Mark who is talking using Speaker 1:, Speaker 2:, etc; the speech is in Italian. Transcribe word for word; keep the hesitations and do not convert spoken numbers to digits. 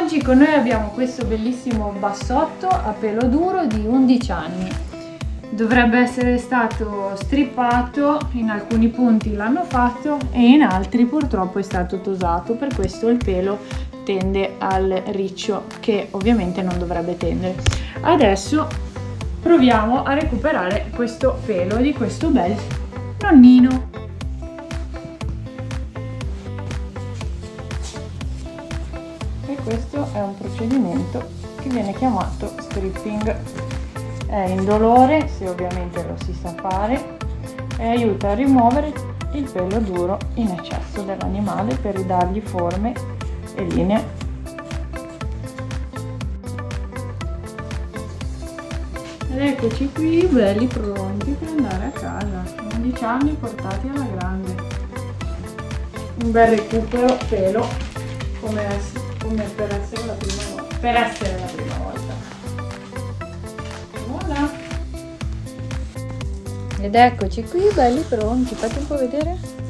Speaker 1: Oggi con noi abbiamo questo bellissimo bassotto a pelo duro di undici anni. Dovrebbe essere stato strippato, in alcuni punti l'hanno fatto e in altri purtroppo è stato tosato, per questo il pelo tende al riccio che ovviamente non dovrebbe tendere. Adesso proviamo a recuperare questo pelo di questo bel nonnino. E questo è un procedimento che viene chiamato stripping. È indolore, se ovviamente lo si sa fare, e aiuta a rimuovere il pelo duro in eccesso dell'animale per ridargli forme e linee. Ed eccoci qui, belli pronti per andare a casa. undici anni portati alla grande. Un bel recupero pelo come, come per essere la prima volta. Per essere la prima volta. Voilà. Ed eccoci qui, belli pronti. Fate un po' vedere.